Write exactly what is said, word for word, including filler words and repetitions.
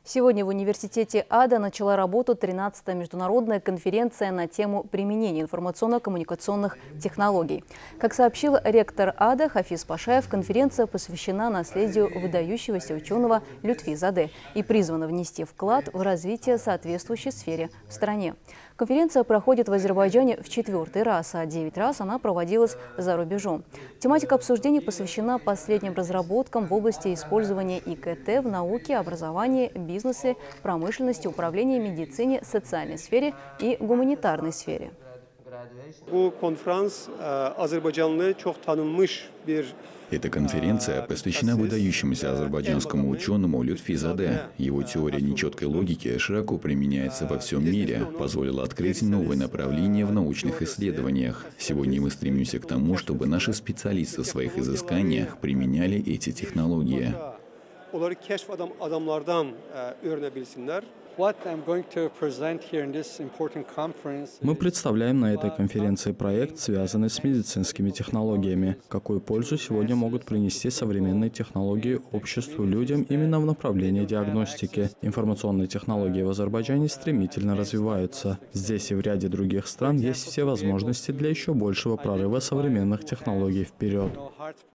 Сегодня в университете АДА начала работу тринадцатая международная конференция на тему применения информационно-коммуникационных технологий. Как сообщил ректор АДА Хафиз Пашаев, конференция посвящена наследию выдающегося ученого Лютфи-Заде и призвана внести вклад в развитие соответствующей сфере в стране. Конференция проходит в Азербайджане в четвертый раз, а девять раз она проводилась за рубежом. Тематика обсуждений посвящена последним разработкам в области использования ИКТ в науке, образовании, бизнесе, промышленности, управлении, медицине, социальной сфере и гуманитарной сфере. Эта конференция посвящена выдающемуся азербайджанскому ученому Лютфи-Заде. Его теория нечеткой логики широко применяется во всем мире, позволила открыть новые направления в научных исследованиях. Сегодня мы стремимся к тому, чтобы наши специалисты в своих изысканиях применяли эти технологии. Мы представляем на этой конференции проект, связанный с медицинскими технологиями. Какую пользу сегодня могут принести современные технологии обществу, людям именно в направлении диагностики. Информационные технологии в Азербайджане стремительно развиваются. Здесь и в ряде других стран есть все возможности для еще большего прорыва современных технологий вперед.